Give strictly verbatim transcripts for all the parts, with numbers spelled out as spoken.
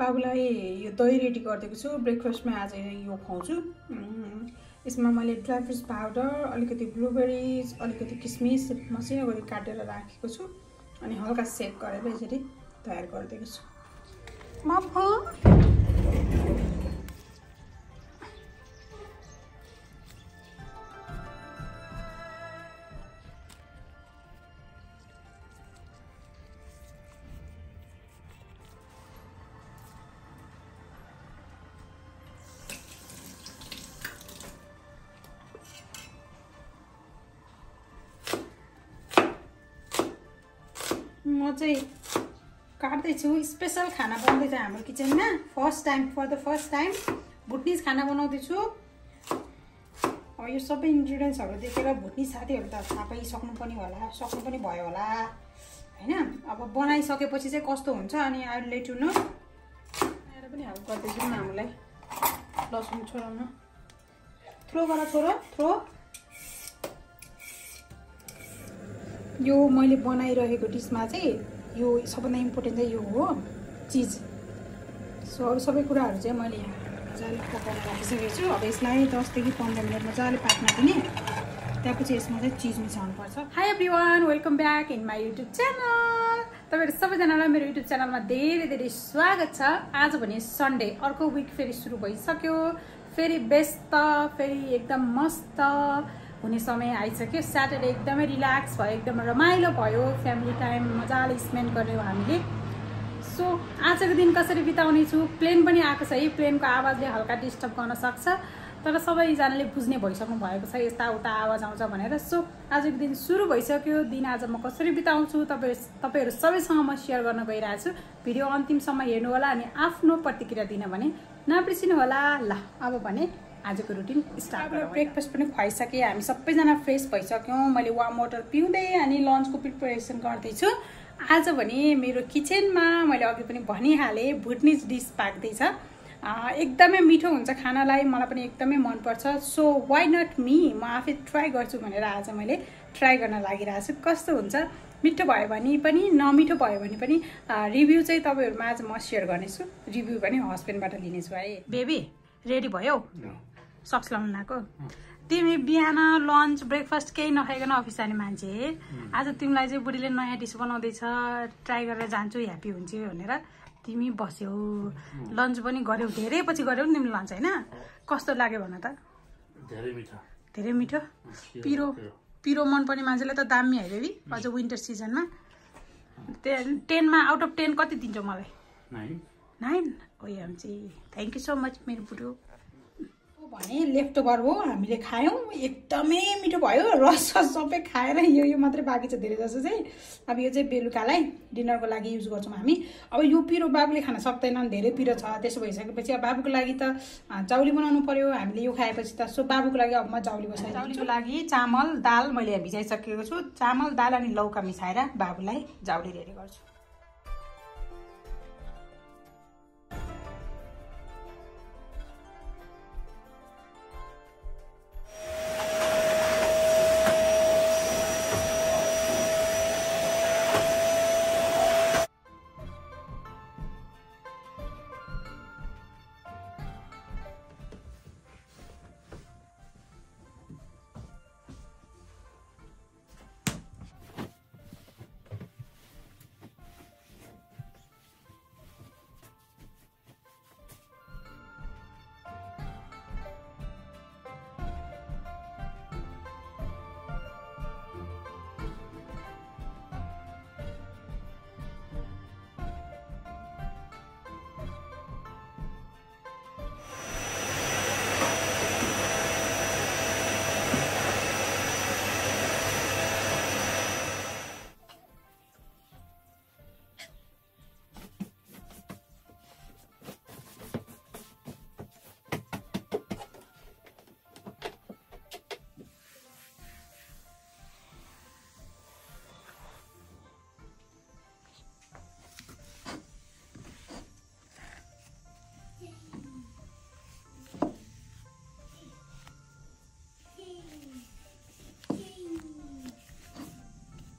बाबुलाई यो दही रेडी गरिदिएको छु ब्रेकफास्टमा आज यो खुवाउँछु यसमा मैले ड्राई फ्रुट्स पाउडर अलिकति ब्लुबेरिज अलिकति किसमिस मसिनो गरी काटेर राखेको छु अनि हल्का सेक गरेर यसरी तयार गरिदिएको छु मम्मा म चाहिँ काट्दैछु स्पेशल खाना बनाउँदैछ हाम्रो किचनमा first time for the first time Bhutanese खाना बनाउँदैछु अब यो सबै इन्ग्रिडियन्ट्सहरू देखेर भुटनिज साथीहरू त थाहा पाइसक्नु पनि होला सक्नु पनि भयो होला हैन अब बनाइसकेपछि चाहिँ कस्तो हुन्छ अनि I will let you know आएर पनि हेल्प गर्दैछु मामुलाई लसुन छोराउन थ्रो गर छोरो थ्रो यो मैले बनाइरहेको डिसमा चाहिँ यो सबभन्दा इम्पोर्टेन्ट चाहिँ यो हो चिज सो अरू सबै कुराहरू चाहिँ मैले यहाँ मजाले पकाउन राखिसकेको छु अब यसलाई दसदेखि पन्ध्र मिनट मजाले पाक्न दिने त्यसपछि यसमा चाहिँ चिज मिसाउनुपर्छ hi everyone welcome back in my YouTube channel तपाईँहरू सबैजनालाई मेरो युट्युब च्यानलमा धेरै धेरै स्वागत छ आज भने सन्डे अर्को विक फेरि सुरु भइसक्यो फेरि व्यस्त फेरि एकदम मस्त हुने समय आइसक्यो स्याटरडे एकदमै रिल्याक्स भयो एकदम रमाइलो भयो फ्यामिली टाइम मजाले स्पेन्ड गर्यौँ हामीले सो आजको दिन कसरी बिताउने छु प्लेन पनि आएको छ है प्लेनको आवाजले हल्का डिस्टर्ब गर्न सक्छ तर सबैजनाले बुझ्ने भइसक्नु भएको छ यस्ता उता आवाज आउँछ भनेर सो आजको दिन सुरु भइसक्यो दिन आज म कसरी बिताउँछु तपाईँ तपाईँहरू सबैसँग म सेयर गर्न गइरहेको छु भिडियो अन्तिमसम्म हेर्नु होला अनि आफ्नो प्रतिक्रिया दिन भने नबिर्सिनु होला ल अब भने आजको रुटिन स्टार्ट गरेर ब्रेकफास्ट पनि खुवाइसकेँ हामी सबैजना फ्रेस भइसक्यौँ मैले वार्म वाटर पिउँदै अनि लन्चको प्रिपरेसन गर्दैछु आज भने मेरो किचनमा मैले अघि पनि भनिहालेँ भुटनिज डिस पाक्दैछ एकदमै मिठो हुन्छ खानालाई मलाई पनि एकदमै मनपर्छ सो वाइ नट मी म आफै ट्राई गर्छु भनेर आज मैले ट्राई गर्न लागिरहेको छु कस्तो हुन्छ मिठो भयो भने पनि नमिठो भयो भने पनि रिभ्यू चाहिँ तपाईँहरूमा आज म सेयर गर्नेछु रिभ्यू पनि हस्बेन्डबाट लिनेछु है बेबी रेडी भयो सक्स लाउनु आएको तिमी बिहान लन्च ब्रेकफास्ट केही नखाइकन अफिस जाने मान्छे आज तिमीलाई चाहिँ बुढीले नयाँ डिस बनाउँदैछ ट्राई गरेर जान्छु ह्याप्पी हुन्छु भनेर तिमी बस्यौ लन्च पनि गर्यौ धेरै पछि गर्यौ नि तिमीले लन्च होइन कस्तो लाग्यो भन त धेरै मिठो धेरै मिठो पिरो पिरो मनपर्ने मान्छेलाई त दामी है बेबी अझ विन्टर सिजनमा टेनमा आउट अफ टेन कति दिन्छौ मलाई नाइन नाइन ओ एम चाहिँ थ्याङ्क यू सो मच मेरो बुढो भने लेफ्ट ओभर हो हामीले खायौँ एकदमै मिठो भयो रस सस सबै खाएर यो यो मात्रै बाँकी छ धेरै जस्तो चाहिँ अब यो चाहिँ बेलुकालाई डिनरको लागि युज गर्छौँ हामी अब यो पिरो बाबुले खान सक्दैनन् धेरै पिरो छ त्यसो भइसकेपछि अब बाबुको लागि त चाउली बनाउनु पर्यो हामीले यो खाएपछि त सो बाबुको लागि अब म चाउली बसाएँ चाउलीको लागि चामल दाल मैले भिजाइसकेको छु चामल दाल अनि लौका मिसाएर बाबुलाई चाउली रेडी गर्छु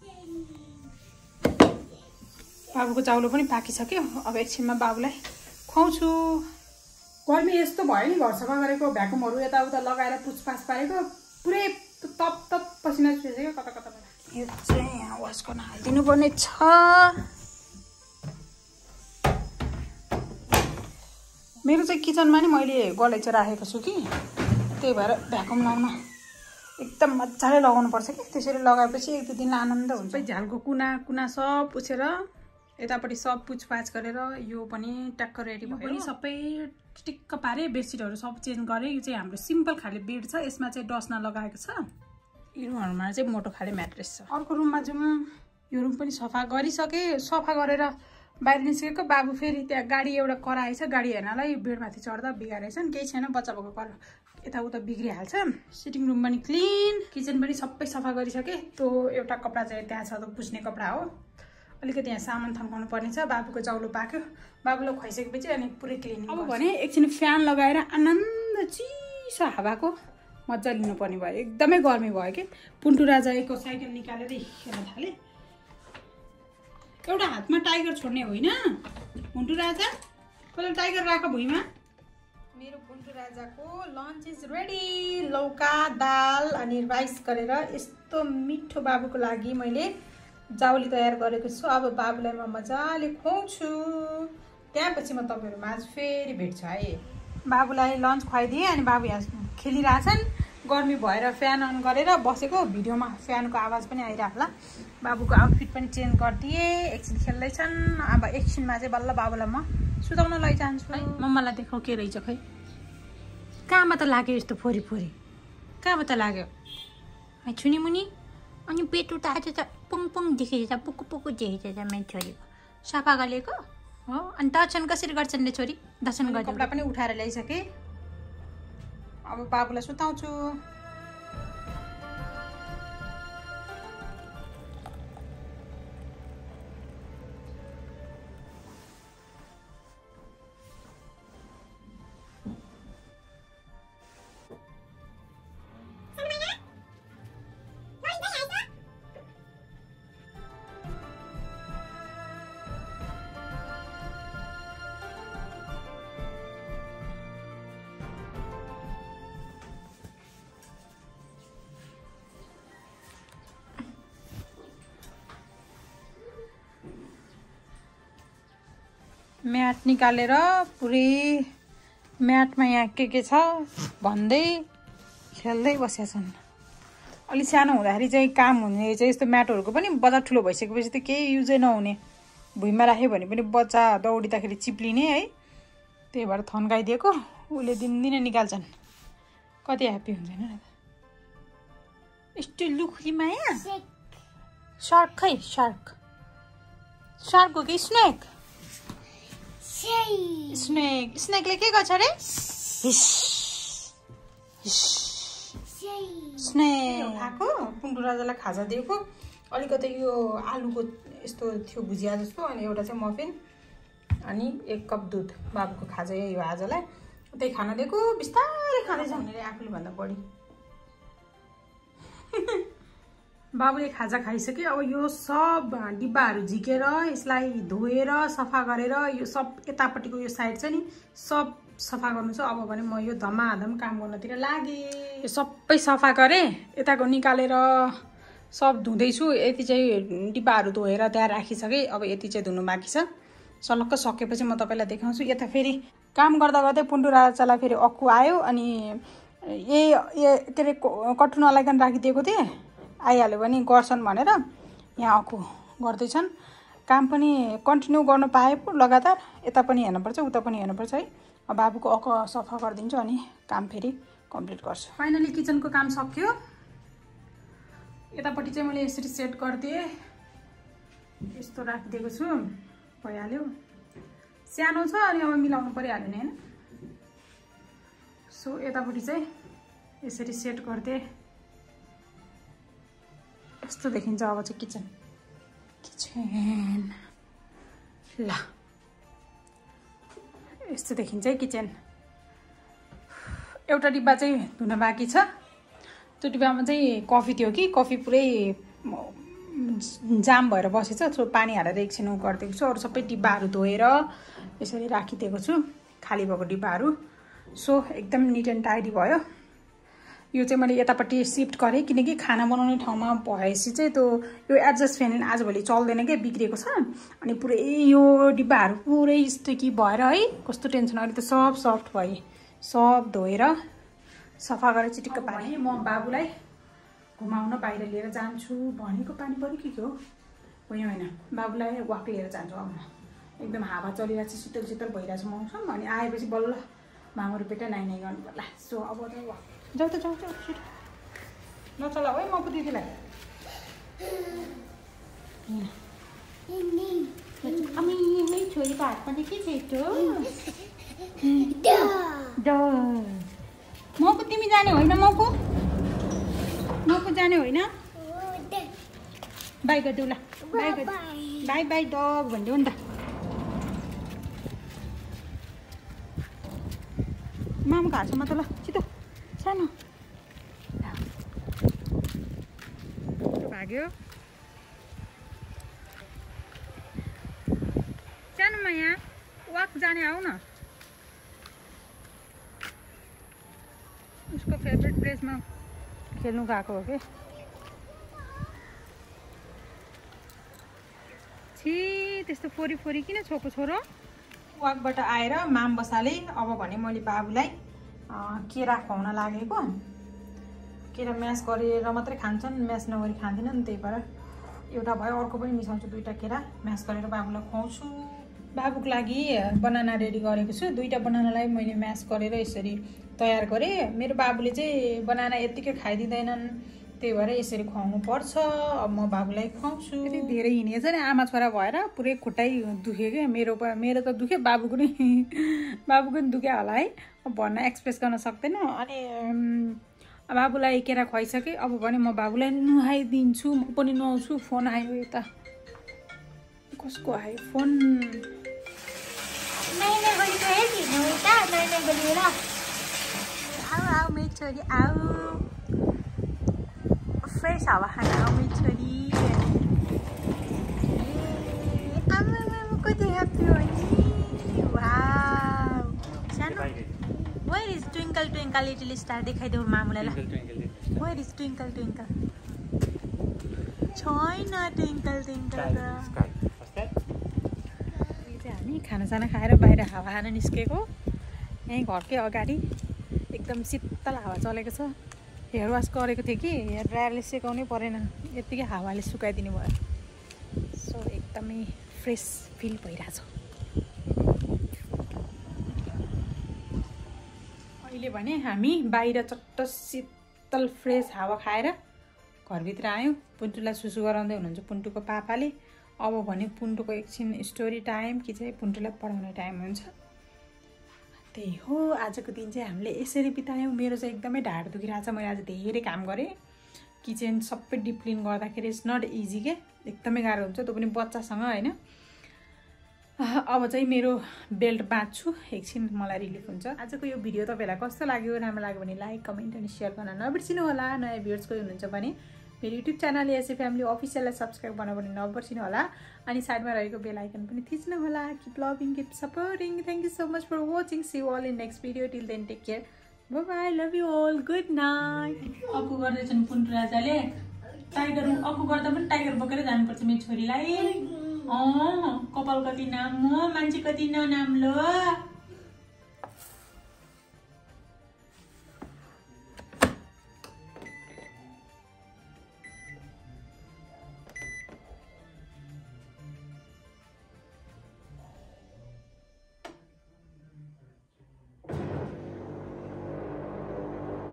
बाबुको चाउलो पनि पाकिसक्यो अब एकछिनमा बाबुलाई खुवाउँछु। गर्मी यस्तो भयो नि, घर सफा गरेको, भ्याकुमहरू यताउता लगाएर पुछपाछ पारेको, पुरै तप तप पसिना चुहिसक्यो कता कता। यो चाहिँ यहाँ वास गर्न हालिदिनु पर्ने छ। मेरो चाहिँ किचनमा नि मैले गलैँचा राखेको छु कि, त्यही भएर भ्याकुम लाउन एकदम मजाले लगाउनु पर्छ कि, त्यसरी लगाएपछि एक दुई दिन आनन्द हुन्छ। झ्यालको कुना कुना सब पुछेर यतापट्टि सब पुछपाछ गरेर यो पनि ट्याक्क रेडी भयो। पनि सबै टिक्क पारे, बेडसिटहरू सब चेन्ज गरेँ। यो चाहिँ हाम्रो सिम्पल खाले बेड छ, यसमा चाहिँ डस्ना लगाएको छ। यो रुमहरूमा चाहिँ मोटो खाले म्याट्रेस छ। अर्को रुममा जाउँ। यो रुम पनि सफा गरिसकेँ। सफा गरेर बाहिर निस्केको, बाबु फेरि त्यहाँ गाडी एउटा कराएछ, गाडी हेर्नलाई बेडमाथि चढ्दा बिगारेछन्। केही छैन, बच्चा भएको कर यताउता बिग्रिहाल्छ। सिटिङ रुम पनि क्लिन, किचन पनि सबै सफा गरिसकेँ। त्यो एउटा कपडा चाहिँ त्यहाँ छ, त्यो पुस्ने कपडा हो। अलिकति यहाँ सामान थन्काउनु पर्ने छ। बाबुको चाउलो पाक्यो, बाबुलाई खुवाइसकेपछि अनि पुरै क्लिनिङ। अब भने एकछिन फ्यान लगाएर आनन्द चिसो हावाको मजा लिनुपर्ने भयो। एकदमै गर्मी भयो कि। पुन्टु राजाको साइकल निकालेर हेर्न थालेँ। एउटा हातमा टाइगर छोड्ने होइन पुन्टु राजा, पहिला टाइगर राख भुइँमा। मेरो पुन्टु राजाको लन्च इज रेडी। लौका, दाल अनि राइस गरेर यस्तो मिठो बाबुको लागि मैले जाउली तयार गरेको छु। अब बाबुलाई म मजाले खुवाउँछु, त्यहाँपछि म तपाईँहरूमा आज फेरि भेट्छु है। बाबुलाई लन्च खुवाइदिएँ अनि बाबु यहाँ खेलिरहेछन्। गर्मी भएर फ्यान अन गरेर बसेको, भिडियोमा फ्यानको आवाज पनि आइरहेको होला। बाबुको आउटफिट पनि चेन्ज गरिदिएँ, एकछिन खेल्दैछन्। अब एकछिनमा चाहिँ बल्ल बाबुलाई म सुताउन लैजान्छु है। मम्मालाई देखाउ के रहेछ खै, कहाँमा त लाग्यो यस्तो फोरी फोरी, कहाँमा त लाग्यो छुनी मुनि। अनि पेट उता आज त पुङ पुङ देखेछ, पुकु पुकु देखेछ मेरो छोरीको। सफा गरेको हो। अनि दर्शन कसरी गर्छन् रे छोरी? दर्शन गर्ने कपडा पनि उठाएर ल्याइसकेँ। अब बाबुलाई सुताउँछु। म्याट निकालेर पुरै म्याटमा यहाँ के के छ भन्दै खेल्दै बसेका छन्। अलि सानो हुँदाखेरि चाहिँ काम हुने चाहिँ यस्तो म्याटहरूको पनि बजार ठुलो भइसकेपछि त केही युजै नहुने, भुइँमा राख्यो भने पनि बच्चा दौडिँदाखेरि चिप्लिने है। त्यही भएर थन्काइदिएको, उसले दिनदिनै निकाल्छन्। कति ह्याप्पी हुन्छ होइन यस्तो लुखी माया। सार्क खै, सार्क सार्क हो कि स्नेक? स्नेक स्नेकले के गर्छ अरे? स्नेक खाएको। पुन्टु राजालाई खाजा दिएको। अलिकति यो आलुको यस्तो थियो भुजिया जस्तो, अनि एउटा चाहिँ मफिन अनि एक कप दुध। बाबुको खाजा यही हो आजलाई, त्यही खाना दिएको। बिस्तारै खाँदैछ भनेर आफूले भन्दा बढी। बाबुले खाजा खाइसक्यो। अब यो सब डिब्बाहरू झिकेर यसलाई धोएर सफा गरेर यो सब यतापट्टिको यो साइड चाहिँ नि सब सफा गर्नु छ। अब भने म यो धमाधम काम गर्नतिर लागेँ। यो सबै सफा गरेँ, यताको निकालेर सब धुँदैछु। यति चाहिँ डिब्बाहरू धोएर त्यहाँ राखिसकेँ। अब यति चाहिँ धुनु बाँकी छ। सलक्क सकेपछि म तपाईँलाई देखाउँछु। यता फेरि काम गर्दा गर्दै पुन्टु राजालाई फेरि अक्कु आयो। अनि यही के अरे कट्टु नलाइकन राखिदिएको थिएँ, आइहाल्यो भने गर्छन् भनेर यहाँ अक्कु गर्दैछन्। काम पनि कन्टिन्यू गर्न पाए पो लगातार। यता पनि हेर्नुपर्छ, उता पनि हेर्नुपर्छ है। अब बाबुको अक्क सफा गरिदिन्छु अनि काम फेरि कम्प्लिट गर्छु। फाइनली किचनको काम सक्यो। यतापट्टि चाहिँ मैले यसरी सेट गरिदिएँ, यस्तो राखिदिएको छु, भइहाल्यो। सानो छ अनि अब मिलाउनु परिहाल्यो नि होइन। सो यतापट्टि चाहिँ यसरी सेट गरिदिएँ, यस्तो देखिन्छ। अब चाहिँ किचन किचन ल यस्तो देखिन्छ है किचन। एउटा डिब्बा चाहिँ धुन बाँकी छ। त्यो डिब्बामा चाहिँ कफी थियो कि, कफी पुरै जाम भएर बसेछ। सो पानी हालेर एकछिन गरिदिएको छु। अरू सबै डिब्बाहरू धोएर यसरी राखिदिएको छु खाली भएको डिब्बाहरू। सो एकदम निट एन्ड टाइडी भयो। यो चाहिँ मैले यतापट्टि सिफ्ट गरेँ किनकि खाना बनाउने ठाउँमा भएपछि चाहिँ त्यो यो एडजस्ट फ्यान आजभोलि चल्दैन क्या, बिग्रेको छ। अनि पुरै यो डिब्बाहरू पुरै स्टिकी भएर है कस्तो टेन्सन। अहिले त सब सफ्ट भयो, सब धोएर सफा गरेर चिटिक्क पारेँ। म बाबुलाई घुमाउन बाहिर लिएर जान्छु भनेको पानी पऱ्यो कि के हो होइन होइन, बाबुलाई वाक लिएर जान्छु। अब म एकदम हावा चलिरहेको छ, शीतल शीतल भइरहेको छ मौसम। अनि आएपछि बल्ल मामुहरू बेटा नाइ नाइ गर्नु पर्ला। सो अब त वाक जाऊ त जाऊ जाऊ छिटो नचलाऊ है म दिदीलाई। अनि मेरो छोरीको हातमा चाहिँ के छ यस्तो? मको तिमी जाने होइन? मको मको जाने होइन? बाई गरिदेऊ ल, बाई गरिदेऊ, बाई बाई डग भनिदेऊ नि त। मामुको हातमा त ल छिटो सानो भाग्यो सानोमा यहाँ वाक जाने आऊ न। उसको फेभरेट प्लेसमा खेल्नु गएको हो कि। छि त्यस्तो फोरी फोरी किन छोको छोरो? वाकबाट आएर माम बसाले अब भने मैले बाबुलाई केरा खुवाउन लागेको। केरा म्यास गरेर मात्रै खान्छन्, म्यास नगरी खाँदिनन्, त्यही भएर एउटा भयो अर्को पनि मिसाउँछु। दुईवटा केरा म्यास गरेर बाबुलाई खुवाउँछु। बाबुको लागि बनाना रेडी गरेको छु। दुईवटा बनानालाई मैले म्यास गरेर यसरी तयार गरेँ। मेरो बाबुले चाहिँ बनाना यत्तिकै खाइदिँदैनन्, त्यही भएर यसरी खुवाउनु पर्छ। अब म बाबुलाई खुवाउँछु। यति धेरै हिँडेछ नि आमा छोरा भएर, पुरै खुट्टै दुख्यो क्या। मेरो मेरो त दुख्यो, बाबुको नि बाबुको नि दुख्यो होला है, भन्न एक्सप्रेस गर्न सक्दैन। अनि बाबुलाई केरा खुवाइसकेँ। अब भने म बाबुलाई नुहाइदिन्छु, म पनि नुहाउँछु। फोन आयो यता, कसको आयो फोन? आऊ आऊ मेरो छोरी आऊ, फ्रेस हावा खान आऊ मेरो छोरी। आमा कति ह्याप्पी हो नि। वाउ सानो where is twinkle twinkle little star देखाइदेऊ मामुलाई ल। Where is twinkle twinkle? छैन ट्विङ्कल ट्विङ्कल। हामी खानासाना खाएर बाहिर हावा खान निस्केको। यहीँ घरकै अगाडि एकदम शीतल हावा चलेको छ। हेयर वास गरेको थिएँ कि हेयर ड्रायरले सेकाउनै परेन, यत्तिकै हावाले सुकाइदिनु भयो। सो एकदमै फ्रेस फिल भइरहेछ। अहिले भने हामी बाहिर चट्ट शीतल फ्रेस हावा खाएर घरभित्र आयौँ। पुन्टुलाई सुसु गराउँदै हुनुहुन्छ पुन्टुको पापाले। अब भने पुन्टुको एकछिन स्टोरी टाइम कि चाहिँ पुन्टुलाई पढाउने टाइम हुन्छ। त्यही हो, आजको दिन चाहिँ हामीले यसरी बितायौँ। मेरो चाहिँ एकदमै ढाड दुखिरहेछ। मैले आज धेरै काम गरेँ। किचन सबै डिप क्लिन गर्दाखेरि इट्स नट इजी के, एकदमै गाह्रो हुन्छ, त्यो पनि बच्चासँग होइन। अब चाहिँ मेरो बेल्ट बाँध्छु, एकछिन मलाई रिलिफ हुन्छ। आजको यो भिडियो तपाईँलाई कस्तो लाग्यो? राम्रो लाग्यो भने लाइक कमेन्ट अनि सेयर गर्न नबिर्सिनु होला। नयाँ भ्युअर्स कोही हुनुहुन्छ भने मेरो युट्युब च्यानल एएसए फ्यामिली अफिसियललाई सब्सक्राइब गर्नु भने नबिर्सिनु होला। अनि साइडमा रहेको बेल आइकन पनि थिच्नु होला। Keep loving, keep supporting. Thank you so much for watching. See you all in next video. Till then take care, bye bye, love you all, good night. Akku गर्दैछन् पुन्टु राजाले। टाइगर अक्कु गर्दा पनि टाइगर बोकेर जानुपर्छ मेरो छोरीलाई। अँ कपाल कति नाम हो, मान्छे कति ननाम लो।